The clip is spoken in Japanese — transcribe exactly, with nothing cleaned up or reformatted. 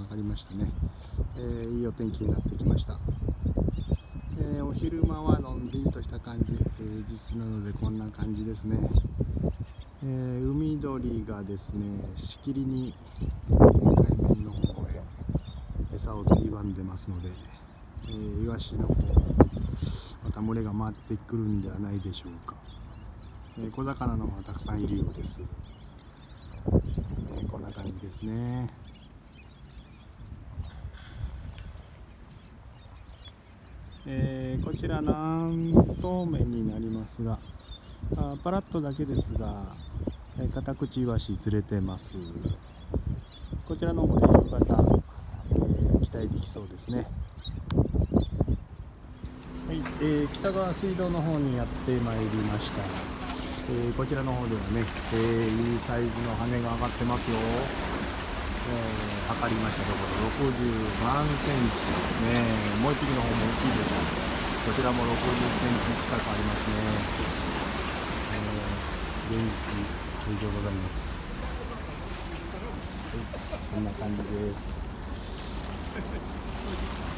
上がりましたね。えー、いいお天気になってきました。えー、お昼間はのんびりとした感じ、平日なのでこんな感じですね。えー、海鳥がですね、しきりに海面の方へ餌をついばんでますので、えー、イワシの方また群れが回ってくるんではないでしょうか。えー、小魚の方がたくさんいるようです。えー、こんな感じですね。えー、こちら南東面になりますが、あパラッとだけですが、えー、カタクチイワシ釣れてます。こちらの方で夕方、えー、期待できそうですね。はい、えー、北川水道の方にやってまいりました。えー、こちらの方ではね、えー、いいサイズの羽が上がってますよ。えー、測りましたところろくじゅうさんセンチですね。もう一匹の方も大きいです。こちらもろくじゅっセンチ近くありますね。えー、元気でございます。はい、そんな感じです。